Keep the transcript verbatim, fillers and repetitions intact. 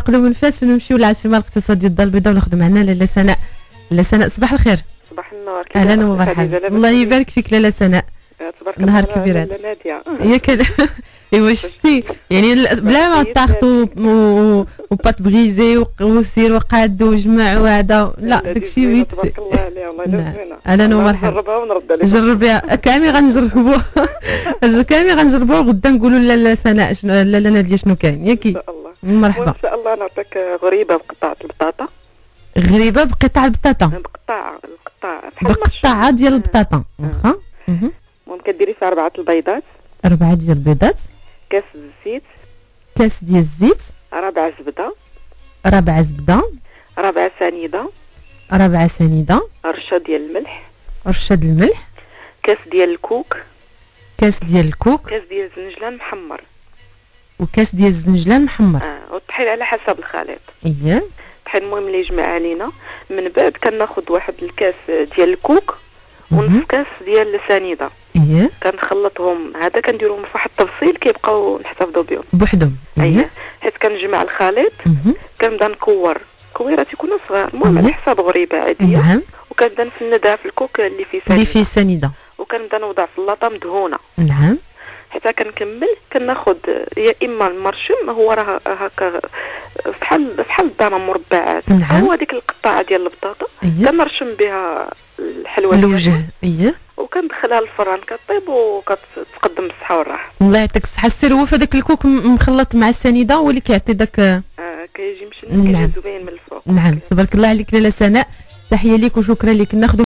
ننتقلوا من فاس ونمشيو للعاصمه الاقتصاديه الدار البيضاء وناخذ معنا لاله سناء. لاله سناء صباح الخير. صباح النور. اهلا ومرحبا. الله يبارك فيك لاله سناء. تبارك نهار الله. كبير هذا. ناديه ياك ايوا شفتي يعني بلا ما طاحت وبات بغيزي وسير وقاد وجمع وهذا لا داكشي بيت. تبارك الله عليها الله يلزمنا. اهلا ومرحبا. نجربها ونرد عليها. جربيها كامل غنجربوها كامل غنجربوها وغدا نقولوا لاله سناء شنو لاله ناديه شنو كاين ياكي. ان شاء الله. مرحبا. ان شاء الله نعطيك غريبه بقطعه البطاطا. غريبه بقطع البطاطا. بقطاع القطاع بقطعه ديال البطاطا واخا. المهم كديري فيها أربعة البيضات. أربعة ديال البيضات. كاس الزيت. كاس ديال الزيت. ربع زبدة. ربع زبدة. ربع سنيدة. ربع سنيدة. رشة ديال الملح. رشة ديال الملح. كاس ديال الكوك. كاس ديال الكوك. كاس ديال الزنجلان محمر. وكاس ديال الزنجلان محمر. اه والطحين على حسب الخليط. اييه. الطحين المهم اللي يجمع علينا. من بعد كناخذ واحد الكاس ديال الكوك ونص كاس ديال السنيده. اييه. كنخلطهم هذا كنديرهم في واحد التفصيل كيبقاو نحتفظوا بهم بوحدهم. اييه. حيت كنجمع الخليط كنبدا نكور كويرات يكونوا صغار المهم على حساب غريبه عاديه. نعم. وكنبدا نفندها في الكوك اللي فيه سنيده. اللي فيه سنيده. وكنبدا نوضع في اللاطه مدهونه. نعم. حتى كنكمل كناخذ يا اما المرشم هو راه هكا بحال بحال الضامه مربعات. نعم. هو هذيك القطعه ديال البطاطا. أيه. كنرشم بها الحلوى الوجه. اييه. وكندخلها للفران كطيب وكتقدم بالصحه والراحه. الله يعطيك الصحه. السر هو فداك الكوك مخلط مع السنيده هو اللي كيعطي داك اه كيجي مشن. نعم. كيجي زوين من الفوق. نعم تبارك الله عليك لاله سناء. تحيه ليك وشكرا لك. ناخذ